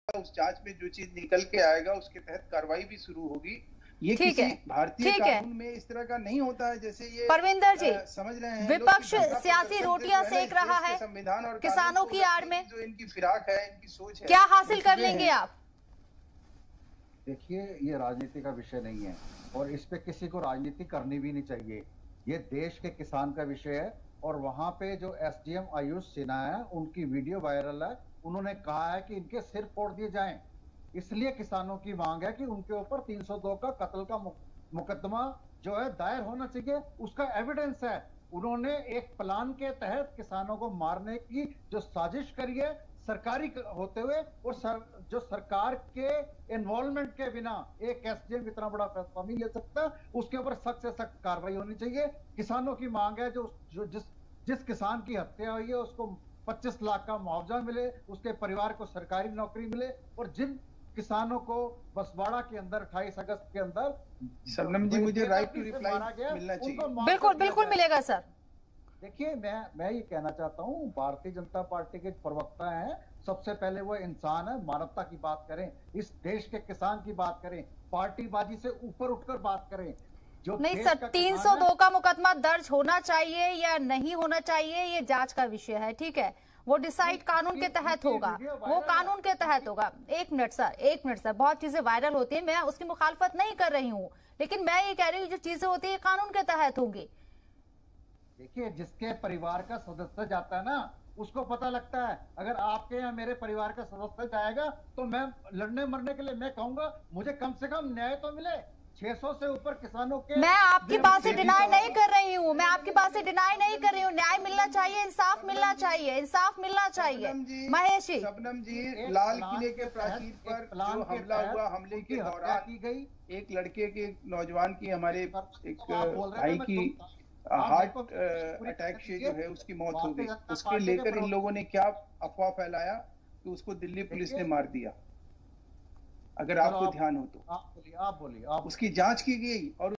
उस जांच में जो चीज निकल के आएगा उसके तहत कार्रवाई भी शुरू होगी। ये ठीक किसी है, भारतीय कानून में इस तरह का नहीं होता है। जैसे ये परविंदर जी, समझ रहे हैं विपक्ष सियासी रोटियां सेक रहा है संविधान और किसानों की आड़ में, जो इनकी फिराक है, इनकी सोच है, क्या हासिल कर लेंगे आप? देखिए, ये राजनीति का विषय नहीं है और इस पे किसी को राजनीति करनी भी नहीं चाहिए। ये देश के किसान का विषय है। और वहां पे जो एसडीएम आयुष सिन्हा है, उनकी वीडियो वायरल है। उन्होंने कहा है कि इनके सिर फोड़ दिए जाएं। इसलिए किसानों की मांग है कि उनके ऊपर 302 का कत्ल का मुकदमा जो है दायर होना चाहिए। उसका एविडेंस है। उन्होंने एक प्लान के तहत किसानों को मारने की जो साजिश करी है, सरकारी होते हुए, और जो सरकार के इन्वॉल्वमेंट के बिना एक एसडीएम इतना बड़ा फैसला नहीं ले सकता। उसके ऊपर सख्त से सख्त कार्रवाई होनी चाहिए। किसानों की मांग है जिस किसान की हत्या हुई है उसको 25 लाख का मुआवजा मिले, उसके परिवार को सरकारी नौकरी मिले, और जिन किसानों को बसवाड़ा के अंदर 28 अगस्त के अंदर शबनम जी, मुझे राइट टू रिप्लाई मिलना चाहिए। बिल्कुल बिल्कुल मिलेगा सर। देखिए, मैं ये कहना चाहता हूँ, भारतीय जनता पार्टी के प्रवक्ता हैं, सबसे पहले वो इंसान है, मानवता की बात करें, इस देश के किसान की बात करें, पार्टीबाजी से ऊपर उठकर बात करें। जो नहीं सर, 302 का मुकदमा दर्ज होना चाहिए या नहीं होना चाहिए, ये जांच का विषय है, ठीक है। वो डिसाइड कानून के तहत होगा, वो कानून के तहत होगा। एक मिनट सर, बहुत चीजें वायरल होती है, मैं उसकी मुखालफत नहीं कर रही हूँ, लेकिन मैं ये कह रही हूँ जो चीजें होती है कानून के तहत होंगी। देखिए, जिसके परिवार का सदस्य जाता है ना, उसको पता लगता है। अगर आपके या मेरे परिवार का सदस्य जाएगा तो मैं लड़ने मरने के लिए मैं कहूंगा मुझे कम से कम न्याय तो मिले। 600 से ऊपर किसानों के, मैं आपकी बात से डिनाई नहीं कर रही हूँ, न्याय मिलना चाहिए, इंसाफ मिलना चाहिए, महेश जी। शबनम जी, लाल किले के प्राचीर पर जो हमला हुआ, हमले के दौरान की गई एक लड़के के, नौजवान की, हमारे एक भाई की हार्ट अटैक से जो है उसकी मौत हो गई। उसके लेकर इन लोगों ने क्या अफवाह फैलाया कि उसको दिल्ली पुलिस ने मार दिया। अगर आपको ध्यान हो तो आप बोलिए। उसकी जांच की गई और